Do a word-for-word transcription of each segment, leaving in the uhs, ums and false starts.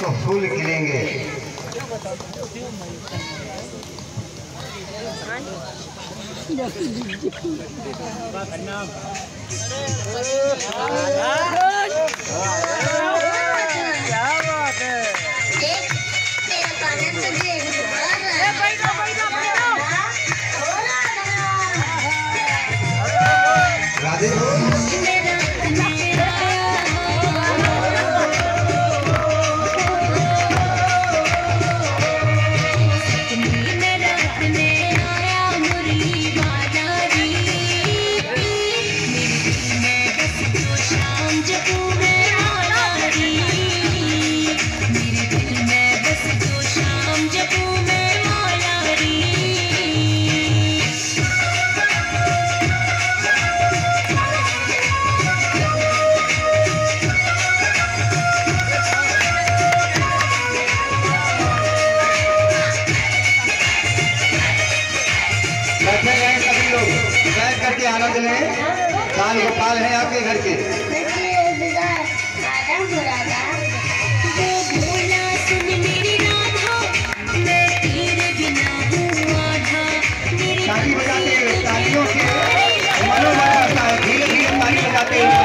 तो फूल खिलेंगे। राधे करके आनंद लें। काल गोपाल है आपके घर के। ताली बजाते तालियों से मनोबल आता है। धीरे धीरे ताली बजाते हैं।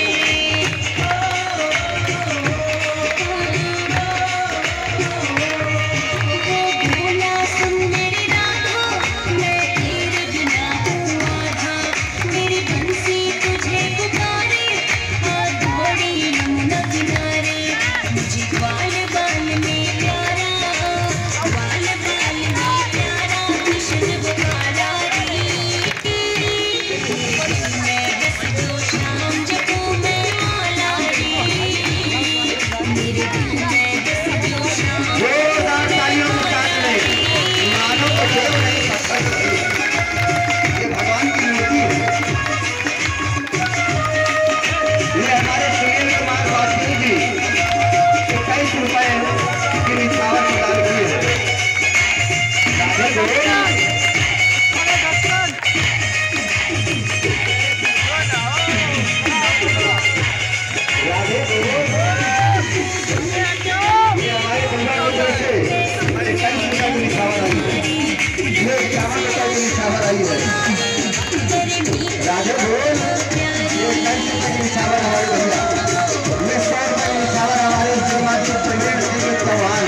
राजा बोल ये निशावर हमारे भैया ये सौ रुपये निशावर हमारे समाजिक प्रेम के सवाल।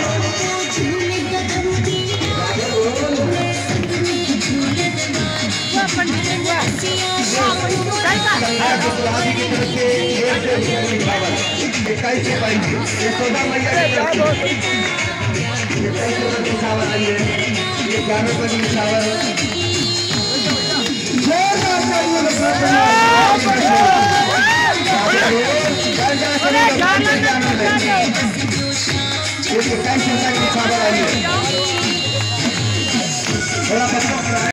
राजा बोल इक्कीस से पाएंगे ये चौदह मैया इक्कीस रुपये निशावर आई है। ये ग्यारह रुपये निशावर है।